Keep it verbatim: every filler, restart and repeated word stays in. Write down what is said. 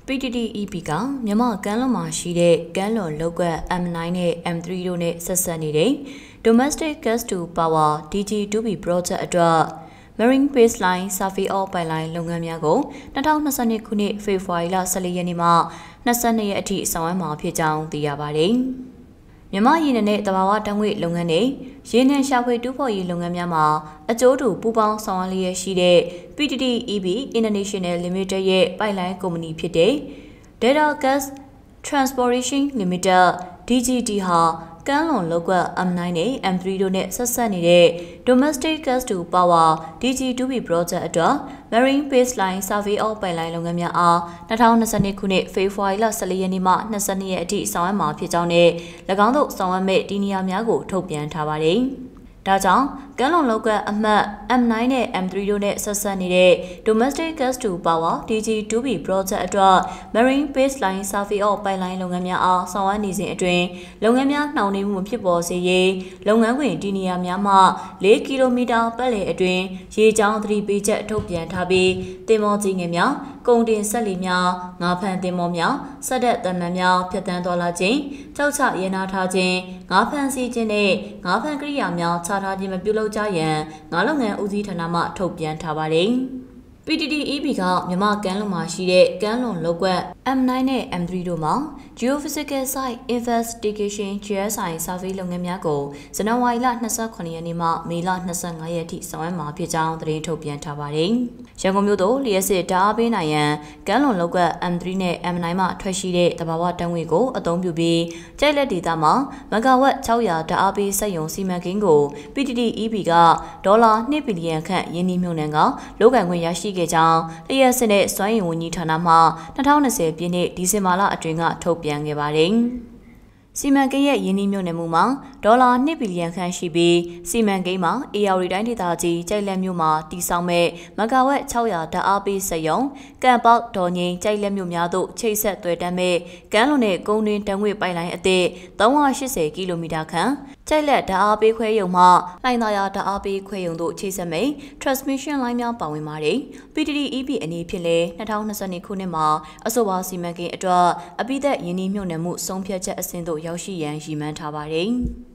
P T T E P ကမြန်မာကမ်းလွန်မှာရှိတဲ့ကမ်းလွန်လောက်ကွက် M nine နဲ့ M three တို့နဲ့ဆက်ဆက်နေတဲ့ Domestic Gas to Power D G two B Project အတွက် Marine Baseline Survey of Pipeline လုပ်ငန်းများကိုtwo thousand twenty-twoခုနှစ်ဖေဖော်ဝါရီလfourteenရက်နေ့မှtwenty-twoရက်အထိဆောင်ရွက်မှာဖြစ်ကြောင်းသိရပါတယ်။မြန်မာရင်းနဲ့တဘာဝတံငွေလုပ်ငန်းနဲ့ရင်းနှံရှာဖွေတူးဖော်ရေးလုပ်ငန်းများမှာအကျိုးတူပူးပေါင်းဆောင်ရွက်လျက်ရှိတဲ့ P T T E P International Limited ရဲ့ပိုက်လိုင်းကုမ္ပဏီဖြစ်တဲ့ Data Gas Transportation Limited D G T ဟာကမ်းလွန်လောက်ကွက် M nine နဲ့ M three တို့နဲ့ဆက်ဆက်နေတဲ့ Domestic Gas to Power D G two B Project အတွက် Marine Baseline Survey of Pipeline လုပ်ငန်းများအားtwo thousand twenty-twoခုနှစ်ဖေဖော်ဝါရီလfourteenရက်နေ့မှtwenty-twoရက်အထိဆောင်ရွက်မှာဖြစ်ကြောင်းနဲ့၎င်းတို့ဆောင်ရွက်မဲ့ဒီနေရာများကိုထုတ်ပြန်ထားပါတယ်။ဒါကြောင့်ကမ်းလွန်လောက်ကွက်အမှတ် M nine နဲ့ M three တို့နဲ့ဆက်ဆက်နေတဲ့ Domestic Gas to Power D G two B Project အတွက် Marine Baseline Survey of Pipeline လုပ်ငန်းများအားဆောင်ရွက်နေစဉ်အတွင်းလုပ်ငန်းများနှောင့်နှေးမှုဖြစ်ပေါ်စေရေးလုပ်ငန်းခွင်ဒီနေရာများမှfourကီလိုမီတာပတ်လည်အတွင်းရေကြောင်းသတိပေးချက်ထုတ်ပြန်ထားပြီးတင်မောကြီးငယ်များကုန်တင်ဆက်လီများငါးဖန်တင်မောများစက်တက်တန်မှန်များဖြတ်တန်းသွားလာခြင်းကြောက်ချရဲနာထားခြင်းငါးဖန်စီခြင်းနဲ့ငါးဖန်ကိရိယာများချထားခြင်းမပြုလုပ်ကြရန်ငါးလုပ်ငန်းဦးစီးဌာနမှထုတ်ပြန်ထားပါတယ်။ P T T E P ကမြန်မာကမ်းလွန်မှာရှိတဲ့ကမ်းလွန်လောက်ကွက် M nine နဲ့ M three တို့မှာ Geophysical Site Investigation G S I Survey လုပ်ငန်းများကိုဇန်နဝါရီလtwenty-sevenရက်နေ့မှမေလtwenty-fiveရက်အထိဆောင်ရွက်မှာဖြစ်ကြောင်းသတင်းထုတ်ပြန်ထားပါတယ်။ရန်ကုန်မြို့သို့လျှက်စစ်ဓာတ်အားပေးနိုင်ရန်ကမ်းလွန်လောက်ကွက် M three နဲ့ M nine မှထွက်ရှိတဲ့တဘာဝတံငွေကိုအသုံးပြုပြီးကျိုက်လက်ဒေသမှာမဂါဝက်six hundredဓာတ်အားပေးစက်ရုံစီမံကိန်းကို P T T E P ကဒေါ်လာtwoဘီလီယံခန့်ယင်းနှိမ့်မြှုပ်နှံကလုပ်ကိုင်ခွင့်ရရှိခဲ့ကြောင်းလျှက်စစ်နဲ့စွမ်းအင်ဝန်ကြီးဌာနမှtwenty twentyပြည့်နှစ်ဒီဇင်ဘာလအတွင်းကထုတ်ပြန်ခဲ့ပါတယ်။စီမံကိန်းရဲ့ယင်းနှိမ့်မြှုပ်နှံမှုမှာဒေါ်လာtwoဘီလီယံခန့်ရှိပြီးစီမံကိန်းမှာအေရဝတီတိုင်းဒေသကြီးကျိုက်လက်မြို့မှာတည်ဆောက်မဲ့မဂါဝက်six hundredဓာတ်အားပေးစက်ရုံကံပေါက်ဒေါ်ငိန်ကျိုက်လက်မြို့များသို့ချိတ်ဆက်သွယ်တမ်းမဲ့ကမ်းလွန်တဲ့ကုန်းတွင်းတံငွေပိုက်လိုင်းအသစ်three hundred eightyကီလိုမီတာခန့်ကျိုက်လက်ဓာတ်အားပေးခွဲရုံမှလှိုင်သာယာဓာတ်အားပေးခွဲရုံတို့ချိတ်ဆက်မဲ့ transmission line များပါဝင်ပါတယ်။ P T T E P အနေဖြင့်လည်းtwenty twentyခုနှစ်မှာအဆိုပါစီမံကိန်းအတွက်အပိသက်ယင်းနှိမ့်မြှုပ်နှံမှုဆုံးဖြတ်ချက်အဆင့်သို့ရောက်ရှိရန်ရည်မှန်းထားပါတယ်။